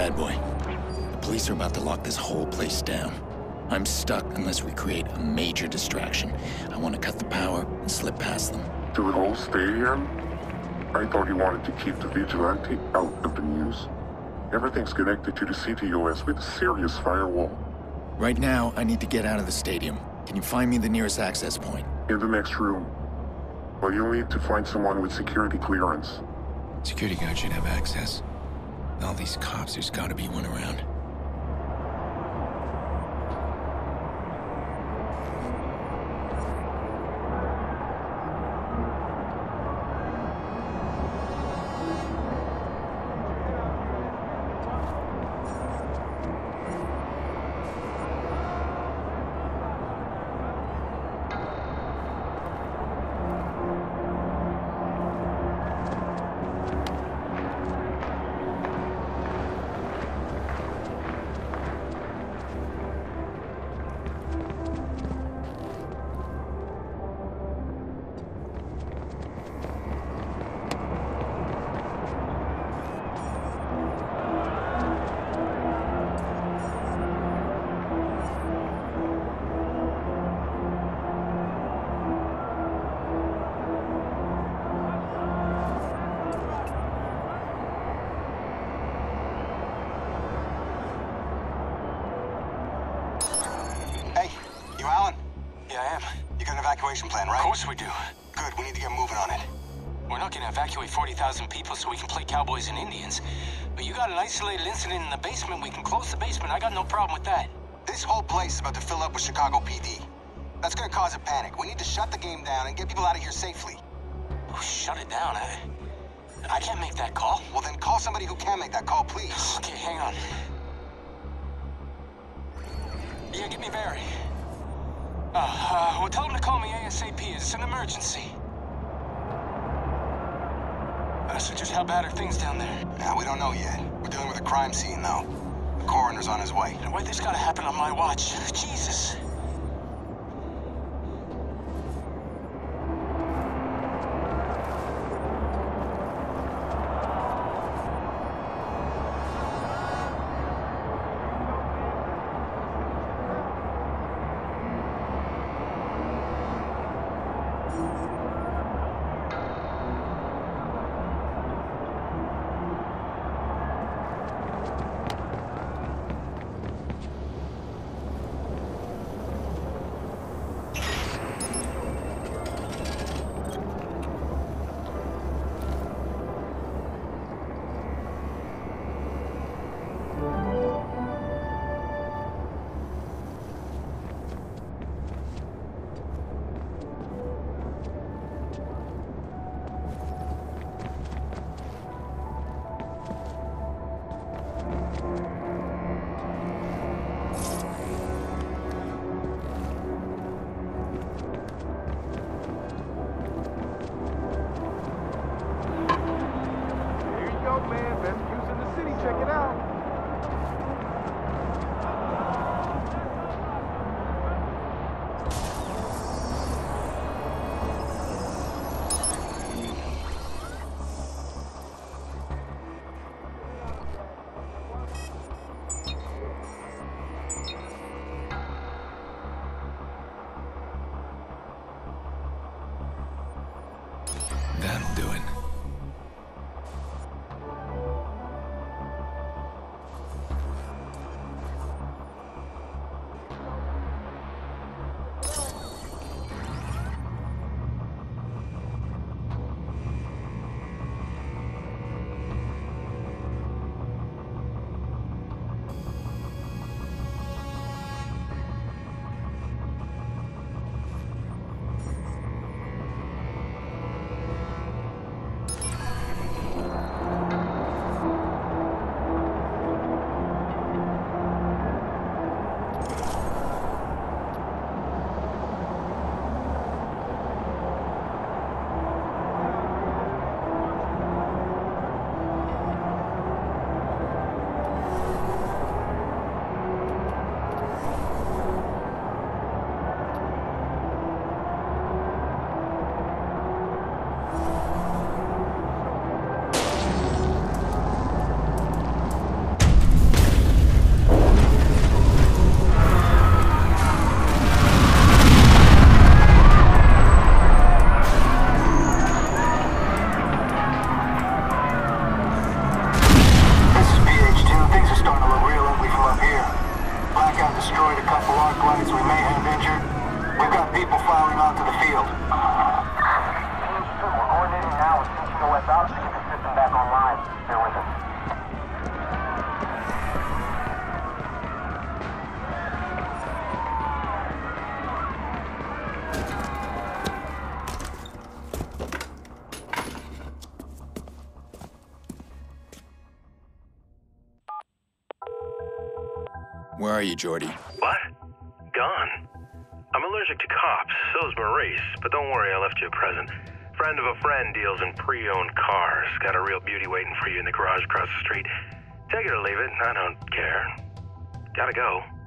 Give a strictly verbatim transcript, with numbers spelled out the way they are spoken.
Bad boy. The police are about to lock this whole place down. I'm stuck unless we create a major distraction. I want to cut the power and slip past them. To the whole stadium? I thought you wanted to keep the vigilante out of the news. Everything's connected to the C T O S with a serious firewall. Right now, I need to get out of the stadium. Can you find me the nearest access point? In the next room. Well, you'll need to find someone with security clearance. Security guard should have access. With all these cops, there's gotta be one around. Plan, right? Of course we do. Good, we need to get moving on it. We're not gonna evacuate forty thousand people so we can play cowboys and Indians. But you got an isolated incident in the basement, we can close the basement. I got no problem with that. This whole place is about to fill up with Chicago P D. That's gonna cause a panic. We need to shut the game down and get people out of here safely. Oh, shut it down. I, I can't make that call. Well, then call somebody who can make that call, please. Okay, hang on. Yeah, give me Barry. Uh, uh, well, tell him to call me ASAP. It's an emergency. Uh, so just how bad are things down there? Now, we don't know yet. We're dealing with a crime scene, though. The coroner's on his way. And why this gotta happen on my watch? Jesus. That'll do it. filing onto the field. We're coordinating now with C T O S ops to get the system back online. Bear with us. Where are you, Jordy? What? Gone. I'm allergic to cops, so's Maurice, but don't worry, I left you a present. Friend of a friend deals in pre-owned cars. Got a real beauty waiting for you in the garage across the street. Take it or leave it, I don't care. Gotta go.